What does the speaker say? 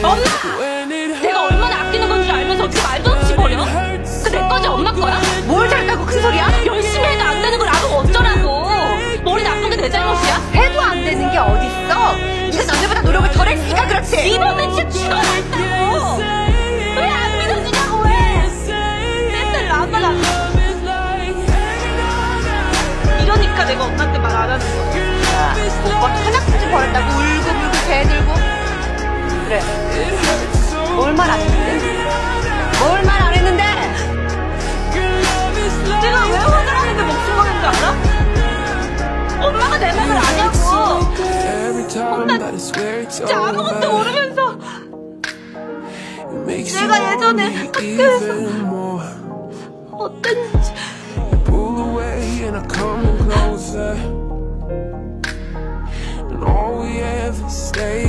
엄마! 내가 얼마나 아끼는 건지 알면서 어떻게 말도 없이 버려? 그 내 거지 엄마 거야? 뭘 잘했다고 큰 소리야? 열심히 해도 안 되는 걸 나보고 어쩌라고. 머리 나쁜 게 내 잘못이야? 해도 안 되는 게 어딨어? 네가 남들보다 노력을 덜 했으니까 그렇지. 이번엔 진짜 죽어놨다고. 왜 안 믿어주냐고 왜? 맨날 나만 안 이러니까 내가 엄마한테 말 안 하는 거야. 야, 오빠 하나까지 버렸다고 울고불고 대들고. 그래, 뭘 말 안 했는데? 뭘 말 안 했는데? 내가 왜 혼자라는데 목숨 거는 줄 알아? 엄마가 내 맘을 아냐고. 엄마 진짜 아무것도 모르면서 내가 예전에 학교에서 어땠는지 And all we ever stay